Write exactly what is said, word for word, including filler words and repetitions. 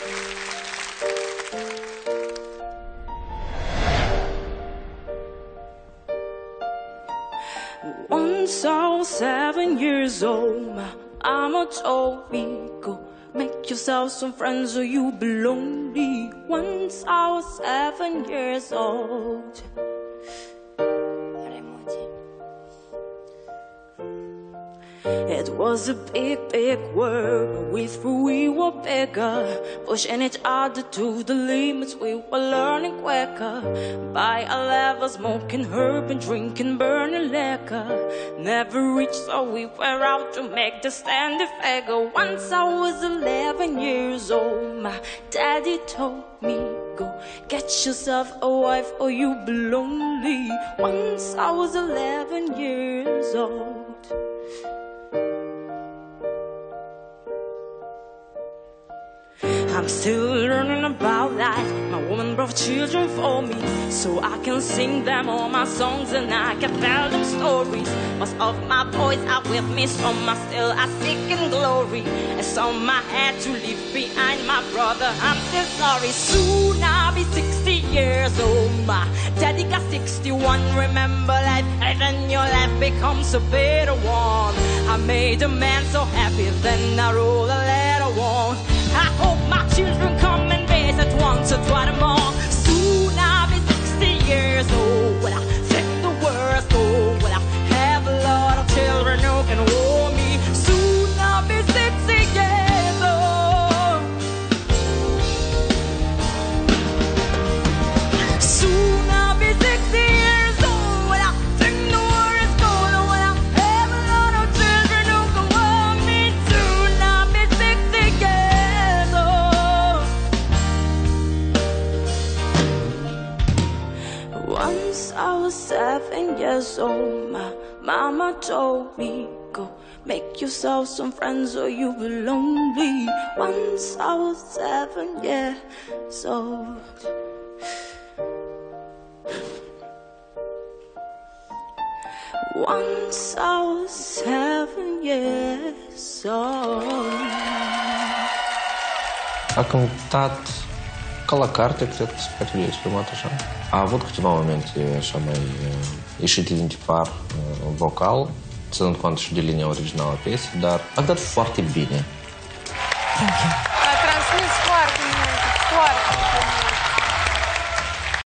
Once I was seven years old, my mama told me, go make yourself some friends or you'll be lonely. Once I was seven years old. It was a big, big world, but we thought we were bigger, pushing each other to the limits. We were learning quicker. By eleven, smoking herb and drinking burning liquor. Never reached, so we were out to make the standing figure. Once I was eleven years old, my daddy told me, go get yourself a wife or you'll be lonely. Once I was eleven years old. I'm still learning about life. My woman brought children for me, so I can sing them all my songs and I can tell them stories. Most of my boys are with me, some are still are seeking glory, and some I had to leave behind. My brother, I'm still sorry. Soon I'll be sixty years old. My daddy got sixty-one. Remember life, and then your life becomes a better one. I made a man so happy, then I wrote a letter one. I hope my children come and visit once or twice more. Soon I'll be sixty years old. When I think the world's old, when I have a lot of children who can hold me. Soon I'll be sixty years old. Soon I'll be sixty years old. When I think the world is cold, when I have a lot of children who can hold me. Soon I'll be sixty years old. Once I was seven years old, my mama told me, go make yourself some friends or you'll be lonely. Once I was seven years old. Once I was seven years old. A cântat ca la carte, cred că se poate exprimat așa. A avut câteva momente așa mai ieșite din tipar vocal, ținând cont și de linia originală a piesei, dar a cântat foarte bine. Thank you.